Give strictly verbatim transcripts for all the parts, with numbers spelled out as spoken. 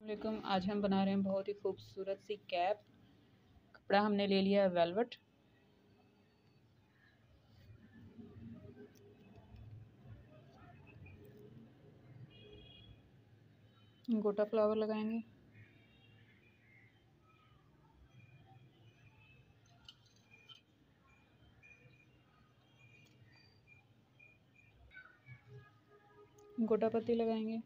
वालेकुम। आज हम बना रहे हैं बहुत ही खूबसूरत सी कैप। कपड़ा हमने ले लिया है वेलवेट। गोटा फ्लावर लगाएंगे। गोटा पत्ती लगाएंगे।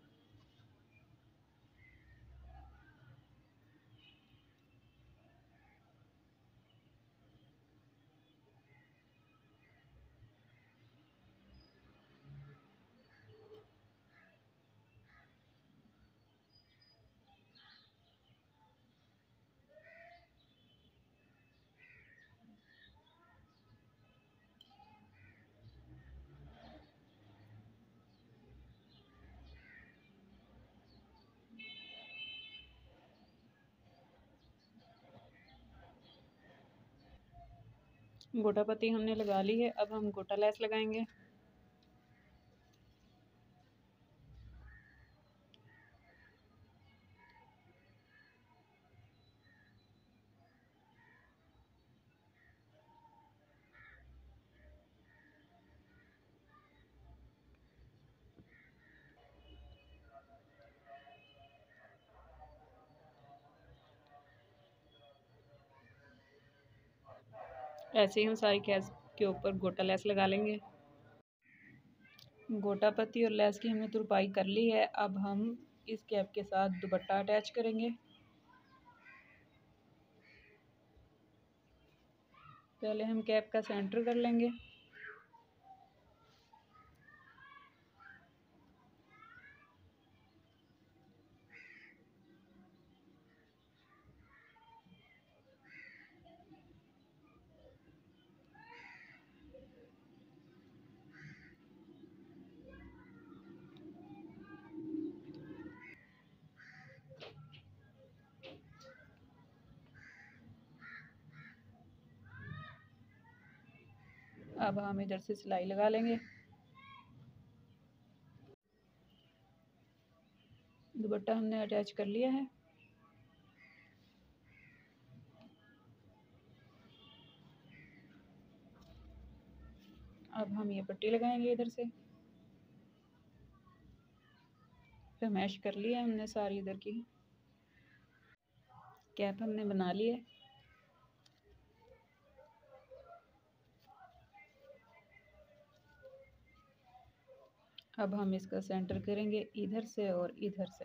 गोटा पत्ती हमने लगा ली है। अब हम गोटा लेस लगाएंगे। ऐसे ही हम सारी कैप के ऊपर गोटा लेस लगा लेंगे। गोटा पत्ती और लेस की हमने तुरपाई कर ली है। अब हम इस कैप के साथ दुपट्टा अटैच करेंगे। पहले हम कैप का सेंटर कर लेंगे। अब हम इधर से सिलाई लगा लेंगे। दुपट्टा हमने अटैच कर लिया है। अब हम ये पट्टी लगाएंगे इधर से। फिर मैश कर लिया हमने सारी इधर की कैप हमने बना ली है। अब हम इसका सेंटर करेंगे इधर से और इधर से।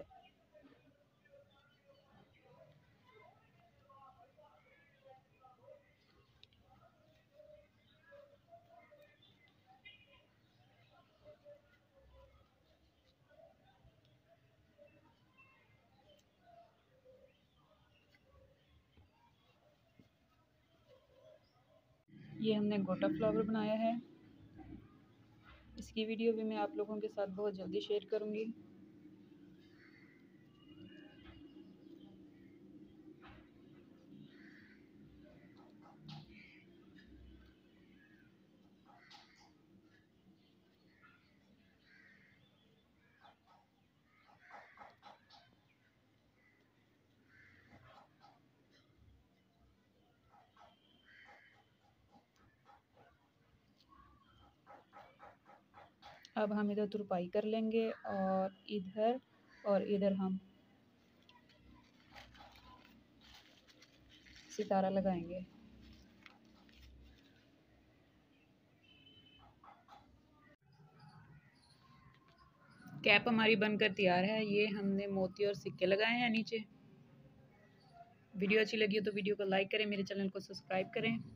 ये हमने गोटा फ्लावर बनाया है। इसकी वीडियो भी मैं आप लोगों के साथ बहुत जल्दी शेयर करूंगी। अब हम इधर तुरपाई कर लेंगे और इधर और इधर हम सितारा लगाएंगे। कैप हमारी बनकर तैयार है। ये हमने मोती और सिक्के लगाए हैं नीचे। वीडियो अच्छी लगी हो तो वीडियो को लाइक करें, मेरे चैनल को सब्सक्राइब करें।